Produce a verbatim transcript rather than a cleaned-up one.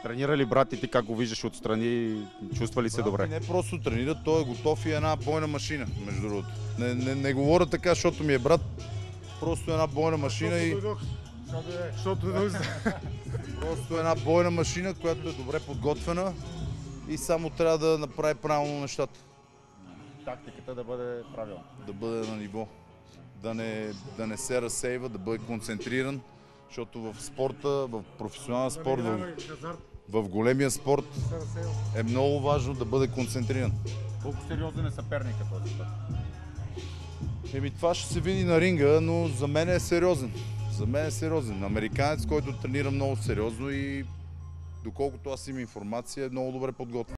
Тренира ли брат и ти, как го виждаш отстрани? Чувства ли се Брат добре? ми не просто тренира, той е готов и е една бойна машина, между другото. Не, не, не говоря така, защото ми е брат, просто една бойна машина и... Защото дойдох. Просто една бойна машина, която е добре подготвена и само трябва да направи правилно нещата. Тактиката да бъде правилна. Да бъде на ниво, да не, да не се разсейва, да бъде концентриран, защото в спорта, в професионален спорт, в, в големия спорт е много важно да бъде концентриран. Колко сериозен е съперника този път? Еми това ще се види на ринга, но за мен е сериозен. За мен е сериозен. Американец, който тренира много сериозно и доколкото аз имам информация, е много добре подготвен.